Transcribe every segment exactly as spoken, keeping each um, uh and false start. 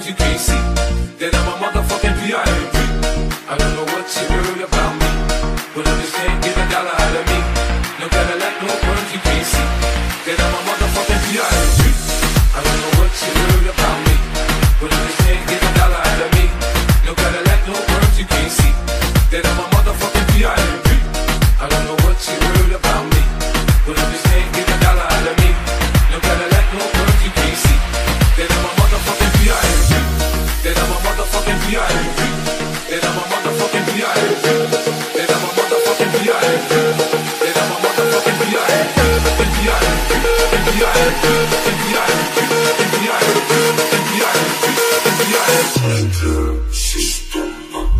you can't see that I'm a motherfucking V I P. I don't know what you heard about me, but I just can't get a dollar out of me. No Cadillac, no perms, you can't see that I'm a motherfucking V I P. I don't know what you heard about me, but I just can't get a dollar out of me. No Cadillac, no perms, you can't see that I'm a motherfucking V I P. I don't know what you heard about me, but I just can't get a dollar out of me. No Cadillac, no perms, you can't see that I'm a motherfucking V I P. That I'm a motherfucking V I P. That I'm a motherfucking V I P. That I'm a motherfucking V I P. That I'm a motherfucking V I P. V I P. V I P. V I P. V I P. V I P. System.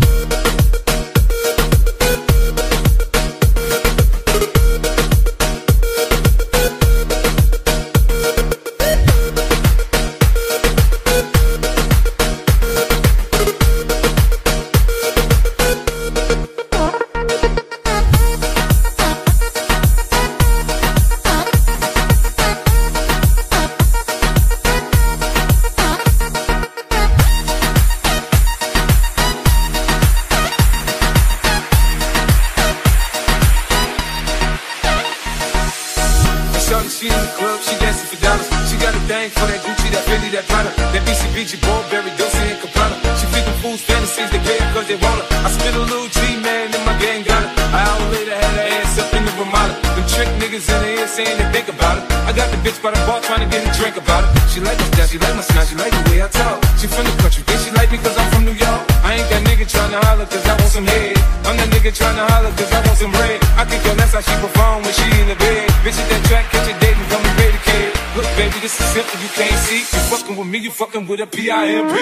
She in the club, she dancing for dollars. She got a thing for that Gucci, that Fendi, that Prada, that B C B G, Burberry, Dolce and Gabbana. She feed them fools fantasies, they pay her cause they want her. I spit a little G, man, and my gang got her. An hour later, had her ass up in the Ramada. Them trick niggas in the ear saying they think about it. I got the bitch by the bar trying to get a drink about it. She like my style, she like my smile, she like the way I talk. She from the country, think she like me cause I'm from New York. I ain't that nigga trying to holler cause I want some head. I'm that nigga trying to holler cause I want some bread. I can go, that's how she perform when she in the bed. Bitch at that track, catch a date and come and ready, kid. Look, baby, this is simple, you can't see. You fucking with me, you fucking with a P I M P.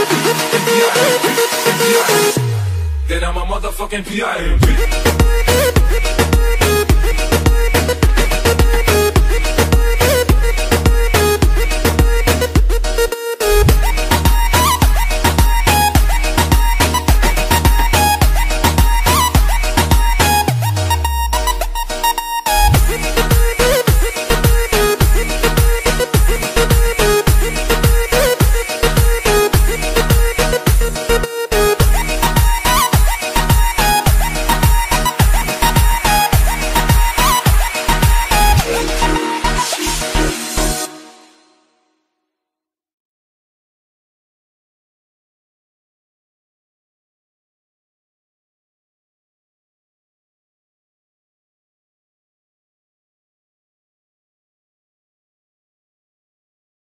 Then I'm a motherfucking P I M P.